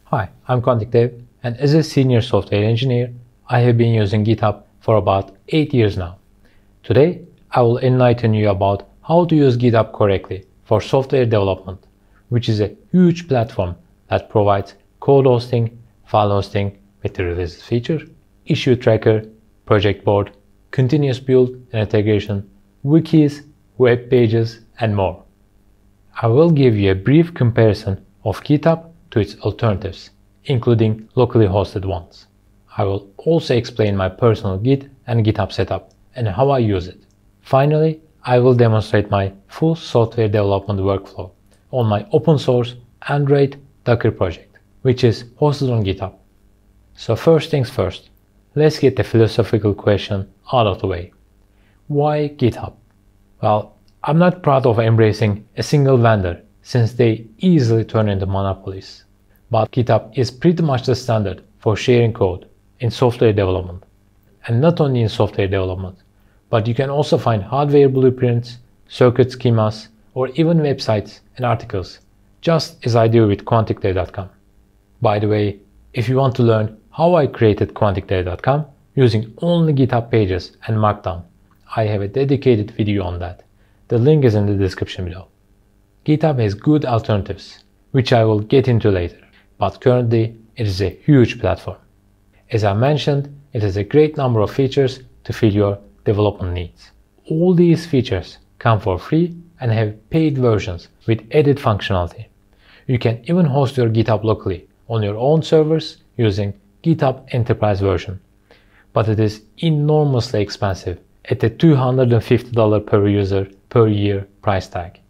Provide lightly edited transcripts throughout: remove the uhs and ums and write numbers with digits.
Hi, I'm Dave, and as a senior software engineer, I have been using GitHub for about 8 years now. Today, I will enlighten you about how to use GitHub correctly for software development, which is a huge platform that provides code hosting, file hosting with the releases feature, issue tracker, project board, continuous build and integration, wikis, web pages, and more. I will give you a brief comparison of GitHub to its alternatives, including locally hosted ones. I will also explain my personal Git and GitHub setup and how I use it. Finally, I will demonstrate my full software development workflow on my open source Android Docker project, which is hosted on GitHub. So first things first, let's get the philosophical question out of the way. Why GitHub? Well, I'm not proud of embracing a single vendor since they easily turn into monopolies. But GitHub is pretty much the standard for sharing code in software development. And not only in software development, but you can also find hardware blueprints, circuit schemas, or even websites and articles, just as I do with quanticdev.com. By the way, if you want to learn how I created quanticdev.com using only GitHub pages and Markdown, I have a dedicated video on that. The link is in the description below. GitHub has good alternatives, which I will get into later, but currently it is a huge platform. As I mentioned, it has a great number of features to fill your development needs. All these features come for free and have paid versions with added functionality. You can even host your GitHub locally on your own servers using GitHub Enterprise version, but it is enormously expensive at a $250 per user per year price tag.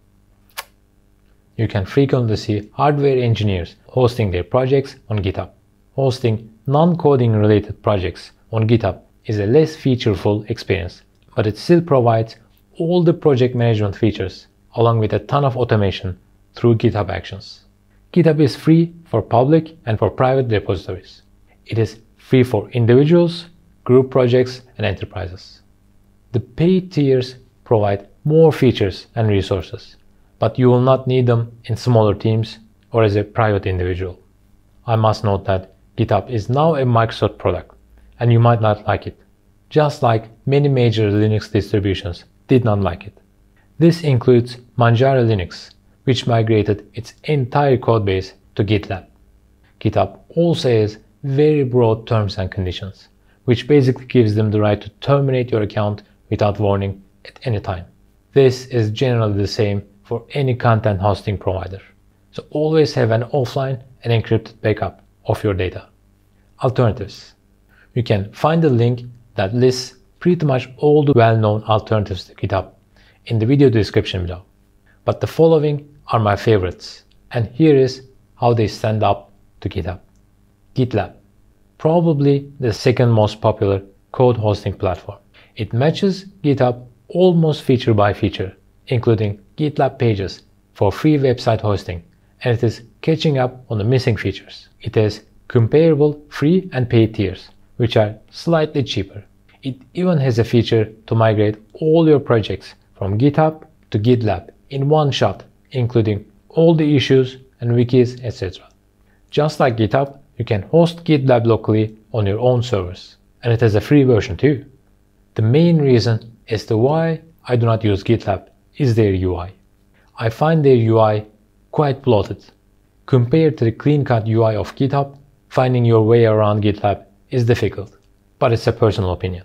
You can frequently see hardware engineers hosting their projects on GitHub. Hosting non-coding related projects on GitHub is a less featureful experience, but it still provides all the project management features along with a ton of automation through GitHub Actions. GitHub is free for public and for private repositories. It is free for individuals, group projects, and enterprises. The paid tiers provide more features and resources, but you will not need them in smaller teams or as a private individual. I must note that GitHub is now a Microsoft product, and you might not like it, just like many major Linux distributions did not like it. This includes Manjaro Linux, which migrated its entire codebase to GitLab. GitHub also has very broad terms and conditions, which basically gives them the right to terminate your account without warning at any time. This is generally the same for any content hosting provider. So always have an offline and encrypted backup of your data. Alternatives. You can find a link that lists pretty much all the well-known alternatives to GitHub in the video description below. But the following are my favorites, and here is how they stand up to GitHub. GitLab, probably the second most popular code hosting platform. It matches GitHub almost feature by feature, including GitLab pages for free website hosting, and it is catching up on the missing features. It has comparable free and paid tiers, which are slightly cheaper. It even has a feature to migrate all your projects from GitHub to GitLab in one shot, including all the issues and wikis, etc. Just like GitHub, you can host GitLab locally on your own servers, and it has a free version too. The main reason as to why I do not use GitLab is their UI. I find their UI quite bloated. Compared to the clean-cut UI of GitHub, finding your way around GitLab is difficult, but it's a personal opinion.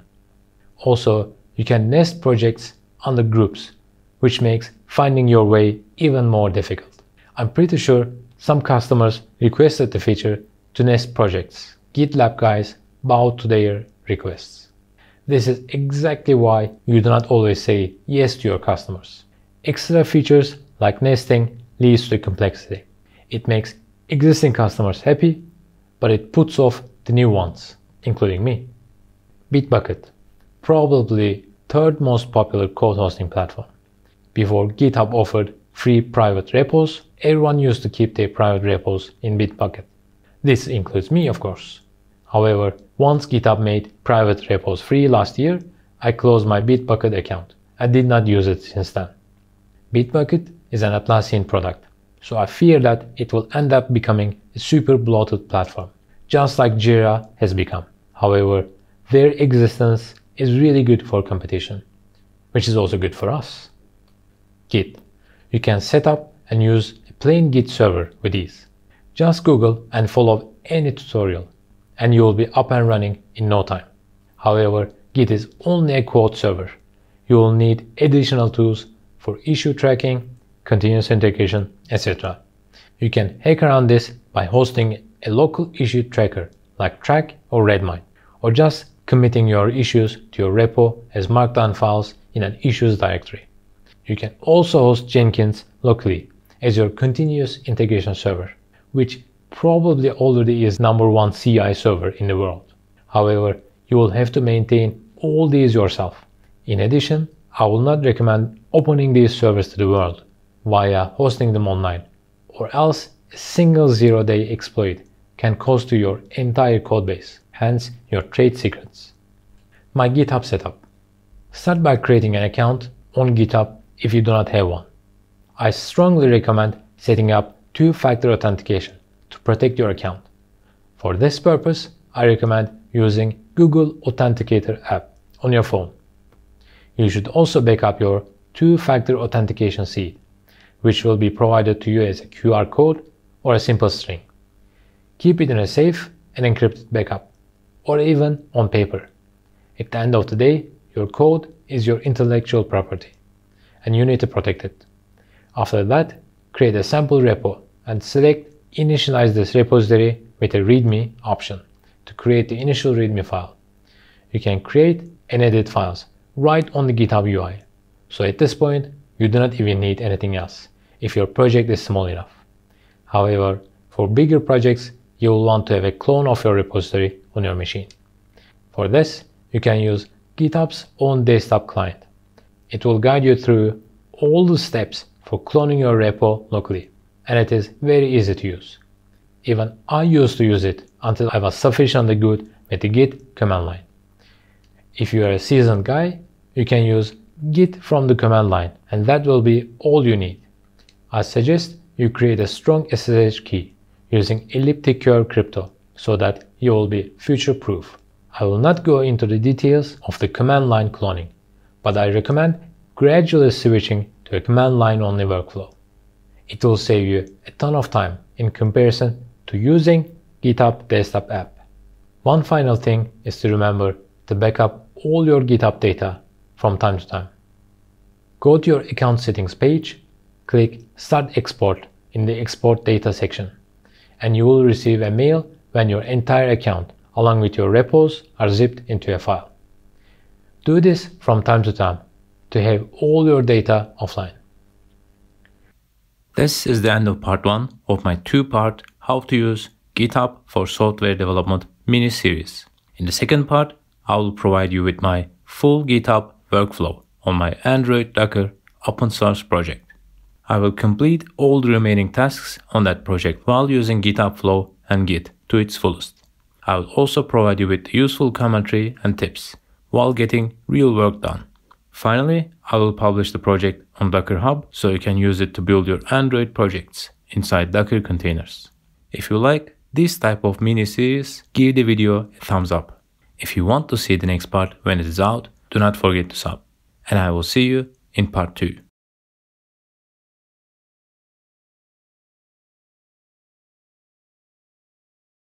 Also, you can nest projects under groups, which makes finding your way even more difficult. I'm pretty sure some customers requested the feature to nest projects. GitLab guys bowed to their requests. This is exactly why you do not always say yes to your customers. Extra features like nesting leads to complexity. It makes existing customers happy, but it puts off the new ones, including me. Bitbucket, probably third most popular code hosting platform. Before GitHub offered free private repos, everyone used to keep their private repos in Bitbucket. This includes me, of course. However, once GitHub made private repos free last year, I closed my Bitbucket account. I did not use it since then. Bitbucket is an Atlassian product, So I fear that it will end up becoming a super bloated platform, just like Jira has become. However, their existence is really good for competition, which is also good for us. Git. You can set up and use a plain Git server with ease. Just Google and follow any tutorial, and you will be up and running in no time. However, Git is only a code server. You will need additional tools for issue tracking, continuous integration, etc. You can hack around this by hosting a local issue tracker like Track or Redmine, or just committing your issues to your repo as markdown files in an issues directory. You can also host Jenkins locally as your continuous integration server, which probably already is #1 CI server in the world. However, you will have to maintain all these yourself. In addition, I will not recommend opening these servers to the world via hosting them online, or else a single zero-day exploit can cost you your entire codebase, hence your trade secrets. My GitHub setup. Start by creating an account on GitHub if you do not have one. I strongly recommend setting up two-factor authentication to protect your account. For this purpose, I recommend using Google Authenticator app on your phone. You should also back up your two-factor authentication seed, which will be provided to you as a QR code or a simple string. Keep it in a safe and encrypted backup, or even on paper. At the end of the day, your code is your intellectual property, and you need to protect it. After that, create a sample repo and select Initialize this repository with a README option to create the initial README file. You can create and edit files right on the GitHub UI. So at this point, you do not even need anything else if your project is small enough. However, for bigger projects, you will want to have a clone of your repository on your machine. For this, you can use GitHub's own desktop client. It will guide you through all the steps for cloning your repo locally, and it is very easy to use. Even I used to use it until I was sufficiently good with the Git command line. If you are a seasoned guy, you can use Git from the command line, and that will be all you need. I suggest you create a strong SSH key using elliptic curve crypto so that you will be future-proof. I will not go into the details of the command line cloning, but I recommend gradually switching to a command line only workflow. It will save you a ton of time in comparison to using GitHub desktop app. One final thing is to remember to backup all your GitHub data from time to time. Go to your account settings page, click Start Export in the Export Data section, and you will receive a mail when your entire account along with your repos are zipped into a file. Do this from time to time to have all your data offline. This is the end of part 1 of my 2-part How to Use GitHub for Software Development mini-series. In the second part, I will provide you with my full GitHub workflow on my Android Docker open source project. I will complete all the remaining tasks on that project while using GitHub Flow and Git to its fullest. I will also provide you with useful commentary and tips while getting real work done. Finally, I will publish the project on Docker Hub so you can use it to build your Android projects inside Docker containers. If you like this type of mini-series, give the video a thumbs up. If you want to see the next part when it is out, do not forget to sub. And I will see you in part 2.